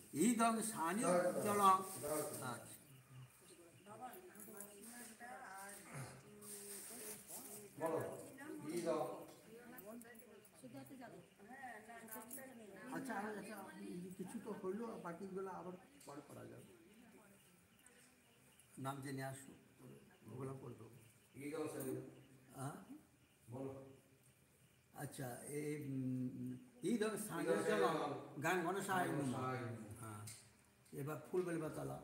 ইদং স্থানীয় জল। আচ্ছা আচ্ছা আচ্ছা কিছু তো হইলো, বাকিগুলো আবার পরে করা যাবে। নাম জেনে আসো, ওগুলো করে দেবো। আচ্ছা এই ধরনের স্থানীয় জল গান গণসায়। হ্যাঁ, এবার ফুলবেলি পাতালা।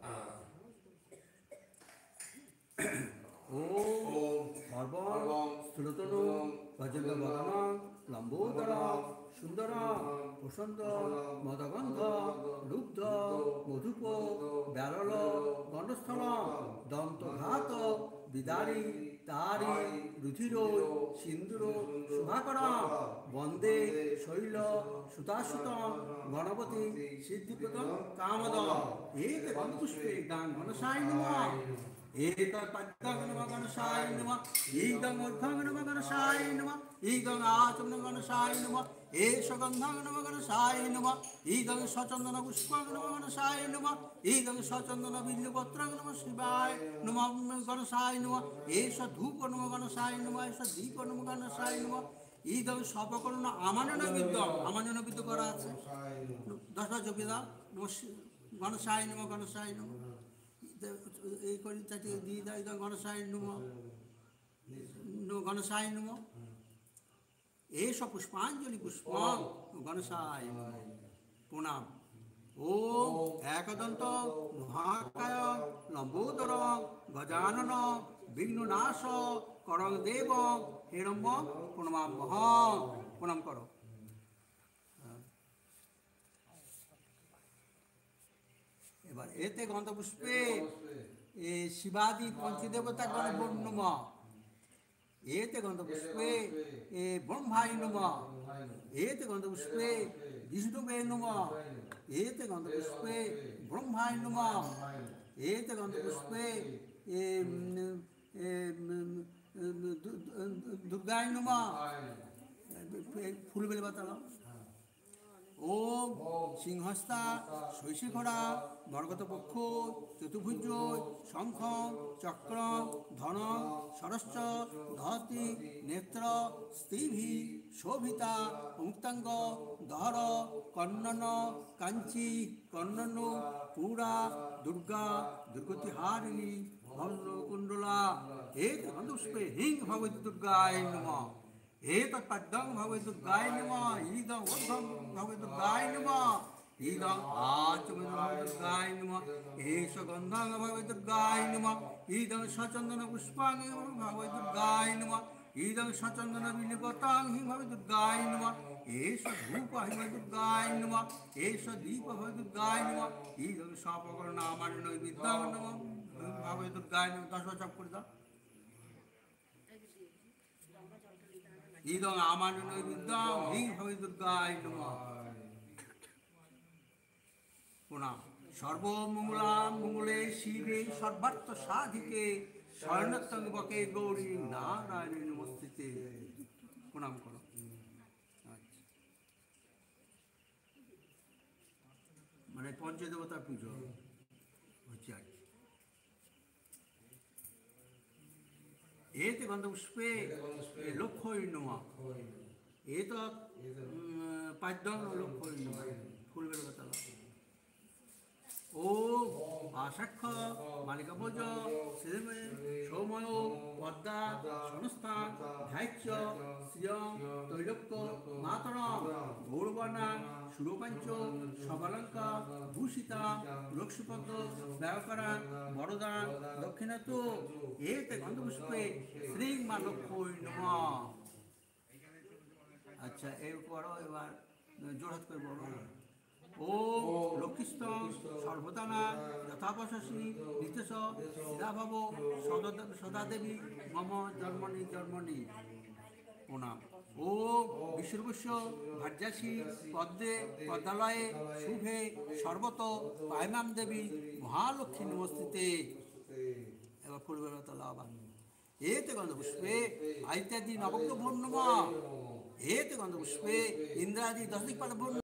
ও সর্বং স্থূলতনু গজেন্দ্র বদনং লম্বোদর সুন্দর প্রসন্ত মদগন্ধ লুব্ধ মধুপ ব্যারল গণ্ডস্থল দন্তঘাত বিদারি তারি রুধির সিন্দুর শুভাকর বন্দে শৈল সুতাসুত গণপতি সিদ্ধিপ্রদ কামদ এক গন্ধপুষ্পে গান গণসায় নমঃ। एतत्पद्यं नमः गणेशाय नमः। ईदं ऊर्ध्वं नमः गणेशाय नमः। ईदं आचमनं गणेशाय नमः। एष गन्धं नमः गणेशाय नमः। ईदं सचन्दन पुष्पं नमः गणेशाय नमः। ईदं सचन्दन बिल्वपत्रं नमः शिवाय नमः गणेशाय नमः। एष धूप नमः गणेशाय नमः। एष दीप नमः गणेशाय नमः। ईदं সর্বকর্ণ আমান্য বিদ্যম, আমান্য বিদ্য করা আছে 10টা জপিদা গণেশায় নমঃ গণেশায় নমঃ। এই করি চাটি দিয়ে দেয় গণেশায় নমঃ গণেশায় নমঃ। এষ পুষ্পাঞ্জলি পুষ্প গণেশায় প্রণাম। ওম একদন্ত মহাকায় লম্বোদর গজানন বিঘ্ননাশ করং দেব হিরম্য প্রণমাম্যহং। প্রণাম করো। এবার এতে গন্ধপুষ্পে শিবাদি পঞ্চদেবতা গণ নমঃ। एते गन्धपुष्पे ब्रह्माय नमः। एते गन्धपुष्पे विष्णुवे नमः। एते गन्धपुष्पे ब्रह्माय नमः। एते गन्धपुष्पे दुर्गाय नमः। फूल बेल बतालाम। ओम सिंहस्ता शैशिखरा मर्गत पक्ष चतुर्भुज शंख चक्र धन सरश्च धहति नेत्र स्त्रीभि शोभिता मुक्तांग दहर कन्नन कांची कन्नन पूरा दुर्गा दुर्गतिहारिणी कुंडला। एक गंधपुष्पे हिंग भगवती दुर्गाय नमः। एतत्पद्यं भगवती दुर्गाय नमः। ईदं ऊर्ध्वं भगवती दुर्गाय नमः। ईदं आचमनं भगवती दुर्गाय नमः। एष गन्धं भगवती दुर्गाय नमः। ईदं सचन्दन पुष्पाणि भगवती दुर्गाय नमः। ईदं सचन्दन बिल्वपत्रं भगवती दुर्गाय नमः। एष धूप भगवती दुर्गाय नमः। एष दीप भगवती दुर्गाय नमः। ईदं सर्वकर्णामान्य नैवेद्यं नमः भगवती दुर्गाय नमः। 10 বার জপ করে দাও। ইদং আমান্য নৈবেদ্যং হিং ভগবতি দুর্গায় নমঃ। প্রণাম। সর্বমঙ্গলাং মঙ্গলে শিবে সর্বার্থ সাধিকে স্বর্ণতঙ্গকে গৌরী নারায়ণী নমস্তুতে। প্রণাম করো। মানে পঞ্চদেবতার পুজো হচ্ছে আর কি। एते गन्धपुष्पे लक्ष्यै नमः। एतत् पाद्यं लक्ष्यै नमः। फूल बेल बताला। ओम आशाक्ष मालिकाभोज श्रीमे सौमय पद्मा संस्थान ध्याय्च श्रियं तैलक्य मातरं गौरवर्णा सुरपञ्च सबलंका भूषिता लक्ष्मीपद व्याकरा बरदा दक्षिणातो। एते गन्धपुष्पे श्री मा लक्ष्यै नमः। अच्छा एरपर एबार जोड़हात करे बलो। ओम लक्ष्मीस्तम सर्वदाना यथापशि नितेश सिदाभव सदा देवी मम जन्मनि जन्मनि। प्रणाम। ओम विश्वस्य भाज्यासी पद्मे पद्मालये शुभे सर्वत पायमां देवी महालक्ष्मी नमस्ते। एबार फुलबेलतला आबार। एते गन्धपुष्पे इत्यादि नवग्रह नमः। एते गन्धपुष्पे इंद्रादि 10 दिक्पाल